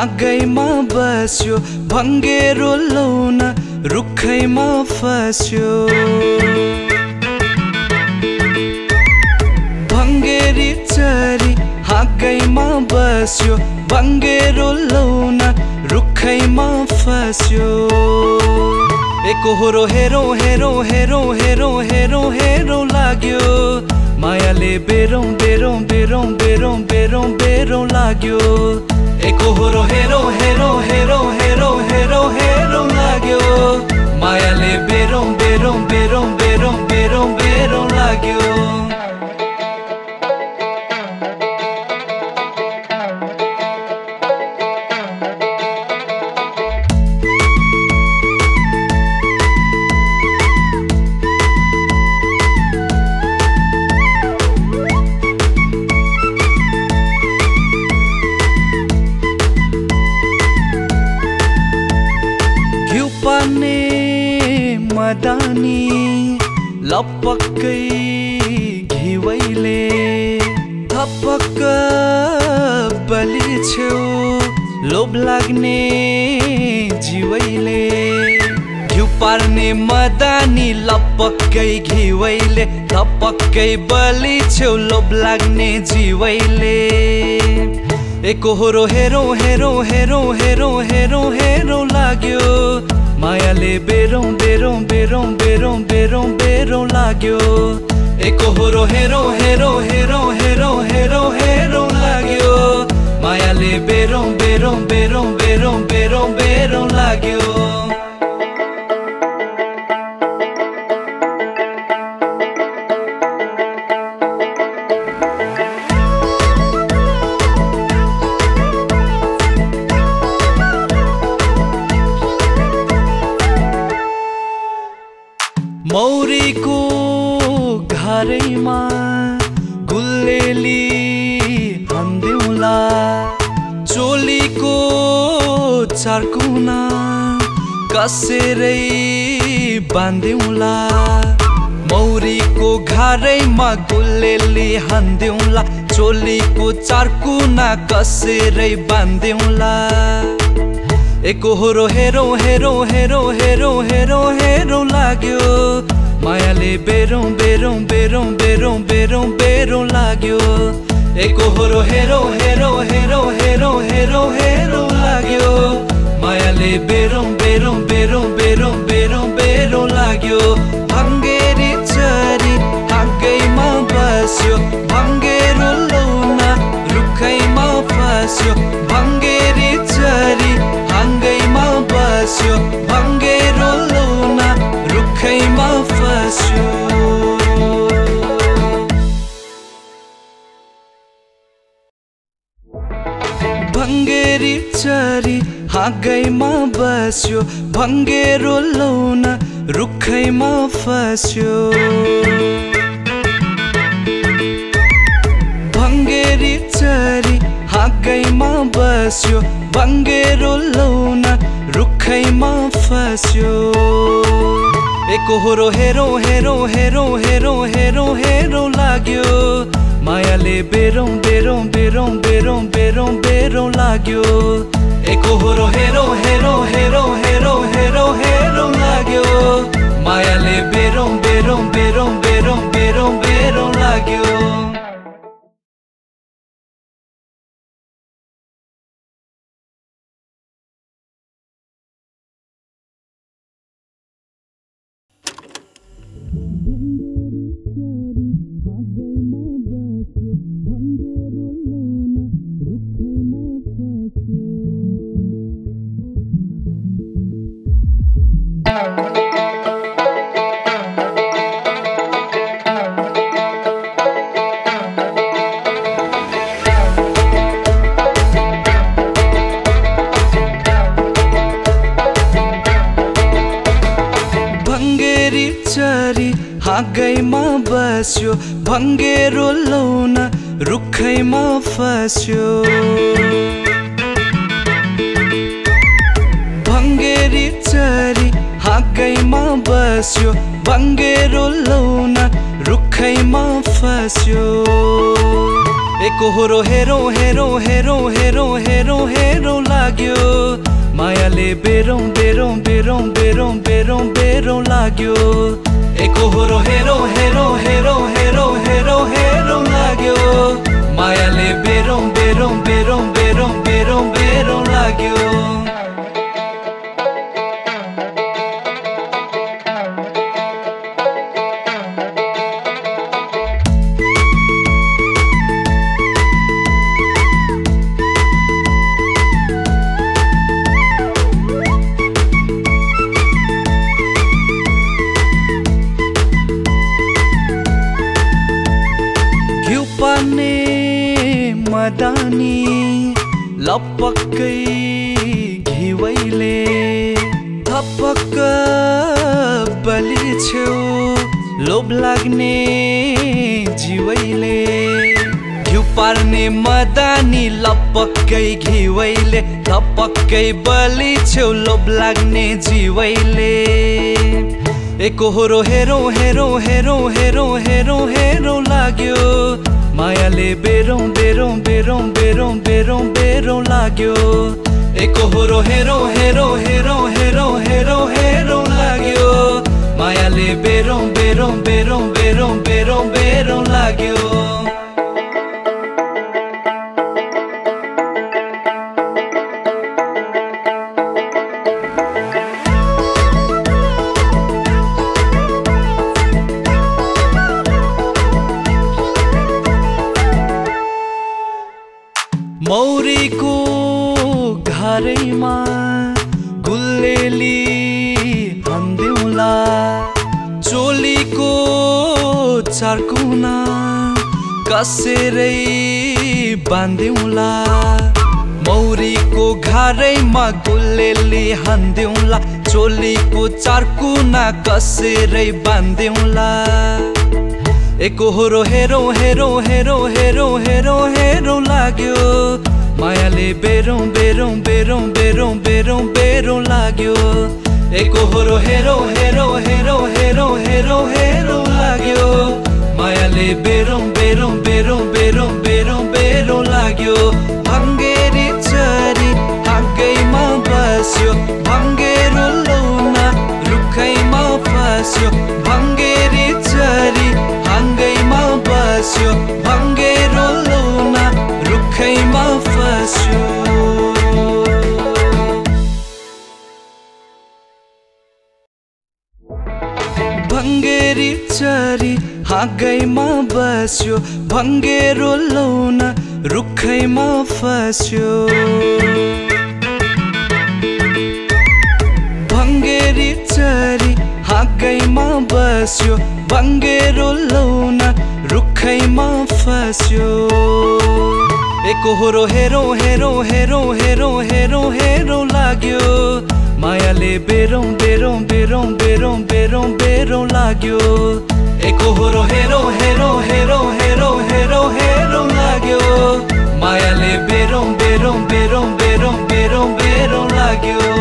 हाँगैमा बस्यो भङ्गेरो लौन रुखैमा फस्यो। भङ्गेरी चरी हाँगैमा बस्यो भङ्गेरो लौन रुखैमा फस्यो। एकोहोरो हेरो हेरो हेरो हेरो हेरो हेरो लाग्यो मायाले बेरौं बेरौं बेरौं बेरौं बेरौं बेरौं लाग्यो। एकोहोरो हेरो हेरो हेरो हेरो हेरो हेरो लाग्यो मायाले बेरौं बेरौं बेरौं बेरौं बेरौं बेरौं लाग्यो। मदानी लपक्कै घिवैले थपक्क बलि छेउ लोभ लाग्ने जीवैले। घिउ पार्ने मदानी लपक्कै घिवैले थपक्कै बलि छेउ लोभ लाग्ने जीवैले। एकोहोरो हेरो हेरो हेरो हेरो हेरो हेरो लाग्यो मायाले बेरौं बेरौं बेरौं बेरौं बेरौं बेरौं लाग्यो। एकोहोरो हेरो हेरो हेरो हेरो हेरो हेरो लाग्यो मायाले बेरौं बेरौं बेरौं बेरौं बेरौं बेरौं लाग्यो। मौरीको घरैमा गुल्लेली हान्दिउँला चोलीको चारकुना कसेरै बान्दिउँला। मौरीको घरैमा गुल्लेली हान्दिउँला चोलीको चारकुना कसेरै बान्दिउँला। एकोहोरो हेरो हेरो हेरो हेरो हेरो हेरो लाग्यो मायाले बेरौं बेरौं बेरौं बेरौं बेरौं बेरौं लाग्यो। एकोहोरो हेरो हेरो हेरो हेरो हेरो हेरो लाग्यो मायाले बेरौं बेरौं बेरौं बेरौं बेरौं बेरौं लाग्यो। भङ्गेरी चरी हाँगैमा बस्यो भङ्गेरो लौन रुखैमा फस्यो। भङ्गेरी चरी हाँगैमा बस्यो भङ्गेरो लौन रुखैमा फस्यो। भङ्गेरी चरी हाँगैमा बस्यो भङ्गेरो लौन रुखैमा फस्यो। भङ्गेरी चरी हाँगैमा बस्यो भङ्गेरो लौन रुखैमा फस्यो। एकोहोरो हेरो हेरो हेरो हेरो हेरो हेरो लाग्यो मायाले बेरौं बेरौं बेरौं बेरौं बेरौं बेरौं लाग्यो। एकोहोरो हेरो हेरो हेरो हेरो हेरो हेरो लाग्यो मायाले बेरौं बेरौं बेरौं बेरौं बेरौं बेरौं लाग्यो। भङ्गेरी चरी हाँगैमा बस्यो भङ्गेरो लौन रुखैमा फस्यो। भङ्गेरी चरी हाँगैमा बस्यो भङ्गेरो लौन रुखैमा फस्यो। एकहोरो हेरो हेरो हेरो हेरो हेरो हेरो लाग्यो मायाले बेरौं बेरौं बेरौं बेरौं बेरौं बेरौं लाग्यो एकहोरो हेरो हेरो हेरो हेरो हेरो हेरो लाग्यो मायाले बेरौं बेरौं बेरौं बेरौं बेरौं बेरौं लाग्यो मदानी लपक्कै घिवैले थपक्क बलि छेउ लोभ लाग्ने जीवैले घिउ पार्ने मदानी लपक्कै घिवैले थपक्कै बलि छेउ लोभ लाग्ने जीवैले एकहोरो हेरो हेरो हेरो हेरो हेरो हेरो लाग्यो मायाले बेरौं बेरौं बेरौं बेरौं बेरौं बेरौं लाग्यो एकहोरो हेरो हेरो हेरो हेरो हेरो हेरो लाग्यो मायाले बेरौं बेरौं बेरौं बेरौं बेरौं बेरौं लाग्यो मौरीको घरैमा गुल्लेली हान्दिउँला चोलीको चारकुना कसरै बान्दिउँला मौरीको घरैमा गुल्लेली हान्दिउँला चोलीको चारकुना कसरै बान्दिउँला एकहोरो हेरो हेरो हेरो हेरो हेरो हेरो लाग्यो मायाले बेरौं बेरौं बेरौं बेरौं बेरौं बेरौं लाग्यो एकहोरो हेरो हेरो हेरो हेरो हेरो हेरो लाग्यो मायाले बेरौं बेरौं बेरौं बेरौं बेरौं बेरौं लाग्यो भङ्गेरी चरी हाँगैमा बस्यो भङ्गेरो लौना रुखैमा फस्यो भङ्गेरी चरी हाँगैमा बस्यो भङ्गेरो लौना रुखैमा फस्यो भङ्गेरी चरी हाँगैमा बस्यो भङ्गेरो लौना रुखैमा फस्यो भङ्गेरी चरी हाँगैमा बस्यो भङ्गेरो लौना रुखैमा फस्यो एकहोरो हेरो हेरो हेरो हेरो हेरो हेरो लाग्यो मायाले बेरौं बेरौं बेरौं बेरौं बेरौं बेरौं लाग्यो एकहोरो हेरो हेरो हेरो हेरो हेरो हेरो लाग्यो मायाले बेरौं बेरौं बेरौं बेरौं बेरौं बेरौं लाग्यो